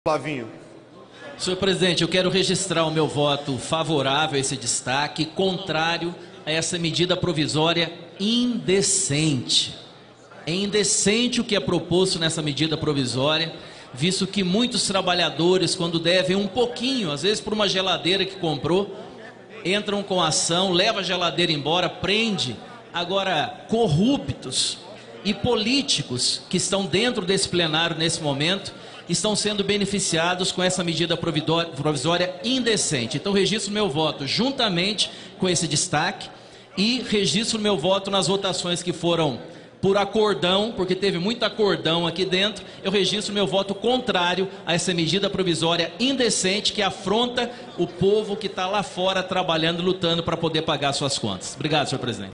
Flavinho. Senhor presidente, eu quero registrar o meu voto favorável a esse destaque, contrário a essa medida provisória indecente. É indecente o que é proposto nessa medida provisória, visto que muitos trabalhadores, quando devem um pouquinho, às vezes por uma geladeira que comprou, entram com ação, leva a geladeira embora, prende. Agora, corruptos e políticos que estão dentro desse plenário nesse momento estão sendo beneficiados com essa medida provisória indecente. Então registro meu voto juntamente com esse destaque e registro meu voto nas votações que foram por acordão, porque teve muito acordão aqui dentro. Eu registro meu voto contrário a essa medida provisória indecente que afronta o povo que está lá fora trabalhando e lutando para poder pagar suas contas. Obrigado, senhor presidente.